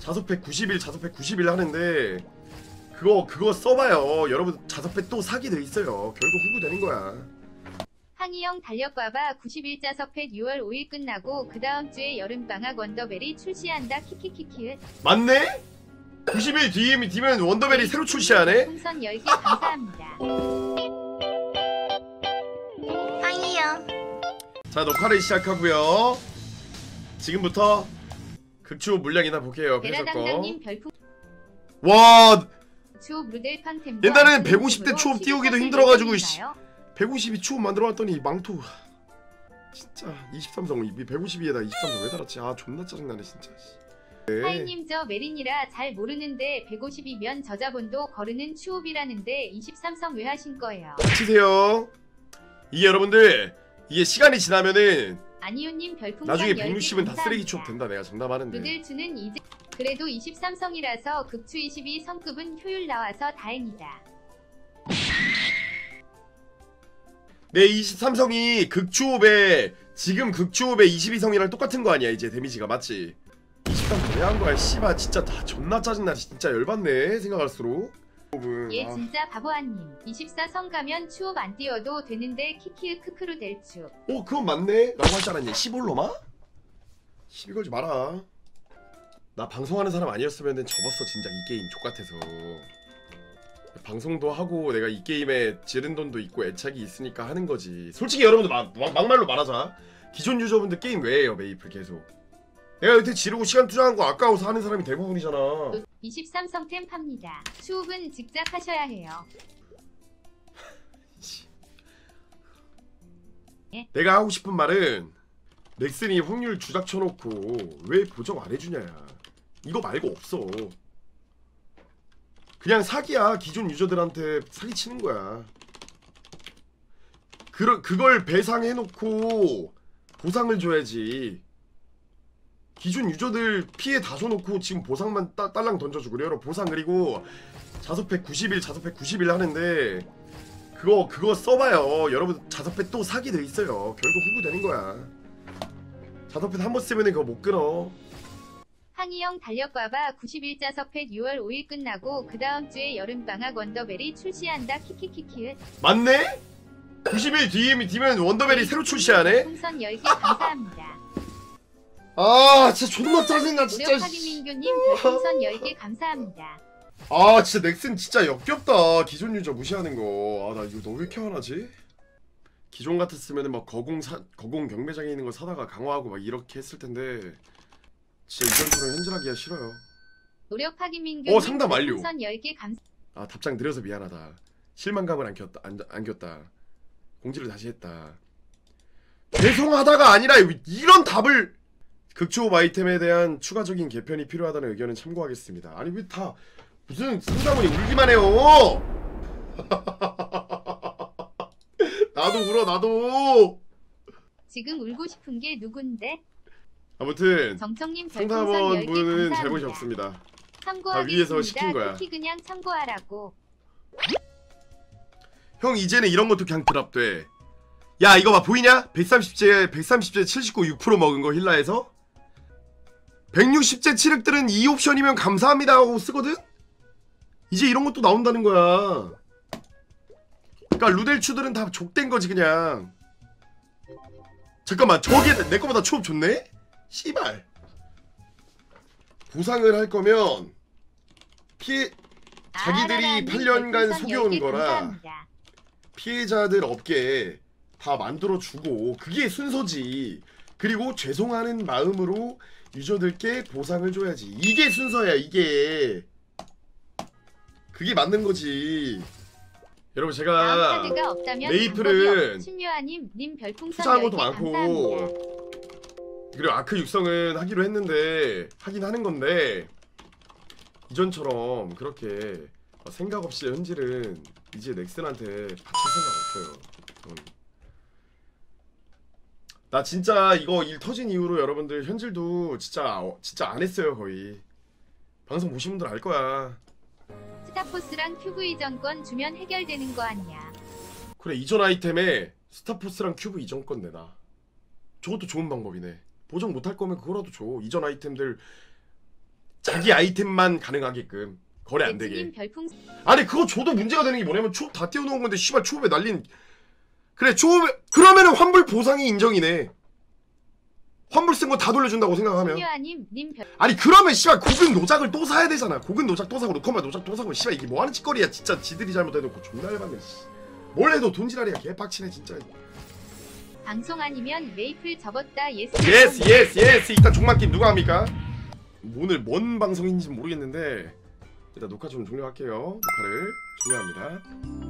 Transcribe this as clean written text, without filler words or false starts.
자석팩 91 자석팩 91 하는데 그거 써봐요. 여러분 자석팩 또 사기 돼 있어요. 결국 후구 되는 거야. 항이형 달력봐봐. 91자석팩 6월 5일 끝나고 그 다음 주에 여름방학 원더벨이 출시한다. 키키키키. 맞네? 90일 뒤면 원더벨이 새로 출시하네? 풍선 10개 감사합니다. 항이형. 자, 녹화를 시작하고요. 지금부터 극추 물량이나 볼게요. 베라당당님 별풍. 와, 추업 루델팡템. 옛날에는 150대 추업 띄우기도 힘들어가지고 152 추업 만들어놨더니 망토. 진짜 23성 152에다 23성 왜 달았지? 아 존나 짜증나네 진짜. 하이님 저 메린이라 잘 모르는데 150이면 저자본도 거르는 추업이라는데 23성 왜 하신 거예요? 치세요. 이게 여러분들 이게 시간이 지나면은 아니요님 별풍선 나중에 10개 160은 다 쓰레기 감사합니다. 추업 된다. 내가 장담하는데. 루델추는 이제 그래도 23성이라서 극추 22성급은 효율 나와서 다행이다. 내 23성이 극추업에 지금 극추업에 22성이랑 똑같은 거 아니야 이제 데미지가 맞지? 23성 왜 한 거야 씨발 진짜 다 존나 짜증나 진짜 열받네 생각할수록. 얘 진짜 바보아님. 24성 가면 추업 안 띄워도 되는데 키키으 크크루 델추. 그건 맞네 라고 할 줄 알았니? 시볼로마? 시비 걸지 마라. 나 방송하는 사람 아니었으면 접었어 진짜 이 게임 족같아서. 방송도 하고 내가 이 게임에 지른 돈도 있고 애착이 있으니까 하는 거지. 솔직히 여러분들 막말로 말하자. 기존 유저분들 게임 왜 해요 메이플 계속. 내가 여태 지르고 시간 투자한 거 아까워서 하는 사람이 대부분이잖아. 23성 템 팝니다. 추업은 직접 하셔야 해요. 내가 하고 싶은 말은 넥슨이 확률 주작 쳐놓고 왜 보정 안 해주냐야. 이거 말고 없어. 그냥 사기야. 기존 유저들한테 사기치는 거야. 그걸 배상해놓고 보상을 줘야지. 기존 유저들 피해 다 줘놓고 지금 보상만 딸랑 던져주고 그래요. 보상 그리고 자석팩 91 자석팩 91 하는데 그거 써봐요. 여러분 자석팩 또 사기 돼 있어요. 결국 후구 되는 거야. 자석팩 한 번 쓰면 그거 못 끊어. 항이형 달력봐봐. 91자석팩 6월 5일 끝나고 그 다음 주에 여름방학 원더벨이 출시한다. 키키키키. 맞네? 90일 뒤면 원더벨이 새로 출시하네? 풍선 10개 감사합니다. 아 진짜 존나 짜증나 진짜. 무력하기민규님 별풍선 10개 감사합니다. 아 진짜 넥슨 진짜 역겹다. 기존 유저 무시하는 거. 아 나 이거 너 왜 이렇게 화나지? 기존 같았으면 막 거공 경매장에 있는 거 사다가 강화하고 막 이렇게 했을 텐데 진짜 이전처럼 현질하기가 싫어요. 노력하기민규님 상담 완료. 별풍선 10개 감사. 아 답장 느려서 미안하다. 실망감을 안겼다. 공지를 다시 했다. 죄송하다가 아니라 이런 답을. 극초업 아이템에 대한 추가적인 개편이 필요하다는 의견은 참고하겠습니다. 아니 왜 다 무슨 상담원이 울기만 해요. 나도 울어 나도. 지금 울고 싶은 게 누군데? 아무튼 정청님 별풍선 상담원 10개 분은 감사합니다. 잘못이 없습니다. 참고하겠습니다. 다 위에서 시킨 거야. 특히 그냥 참고하라고. 형 이제는 이런 것도 그냥 드랍돼. 야 이거 봐 보이냐? 130제 79 6% 먹은 거 힐라에서 160제 칠흑들은 이 옵션이면 감사합니다 하고 쓰거든? 이제 이런 것도 나온다는 거야. 그니까 루델추들은 다 족된 거지 그냥. 잠깐만 저게 내 거보다 추업 좋네? 씨발. 보상을 할 거면 자기들이 8년간 속여온 거라 감사합니다. 피해자들 업계에 다 만들어주고 그게 순서지. 그리고 죄송하는 마음으로 유저들께 보상을 줘야지. 이게 순서야 이게. 그게 맞는 거지. 여러분 제가 카드가 없다면 메이플은 신묘아님 별풍선 투자한 것도 10개 많고 감사합니다. 그리고 아크 육성은 하기로 했는데 하긴 하는 건데 이전처럼 그렇게 생각 없이 현질은 이제 넥슨한테 바칠 생각 없어요. 나 진짜 이거 일 터진 이후로 여러분들 현질도 진짜 안 했어요 거의. 방송 보신 분들 알 거야. 스타포스랑 큐브 이전권 주면 해결되는 거 아니야. 그래 이전 아이템에 스타포스랑 큐브 이전권 내놔. 저것도 좋은 방법이네. 보정 못할 거면 그거라도 줘. 이전 아이템들 자기 아이템만 가능하게끔 거래 안 되게. 배치님 별풍 아니 그거 줘도 문제가 되는 게 뭐냐면 초업 다 띄워놓은 건데 씨발 초업에 날린. 그래 초업에 그러면은 환불 보상이 인정이네. 환불 쓴 거 다 돌려준다고 생각하면. 신유아님 님 별. 아니 그러면 씨발 고급 노작을 또 사야 되잖아. 고급 노작 또 사고 로컬만 노작 또 사고 씨발 이게 뭐하는 짓거리야 진짜. 지들이 잘못해놓고 존나 열받네. 뭘 해도 돈지랄이야. 개빡치네 진짜. 방송 아니면 메이플 접었다 예스. 예스 일단 종말게임 누가 합니까? 오늘 뭔 방송인지 모르겠는데 일단 녹화 좀 종료할게요. 녹화를 종료합니다.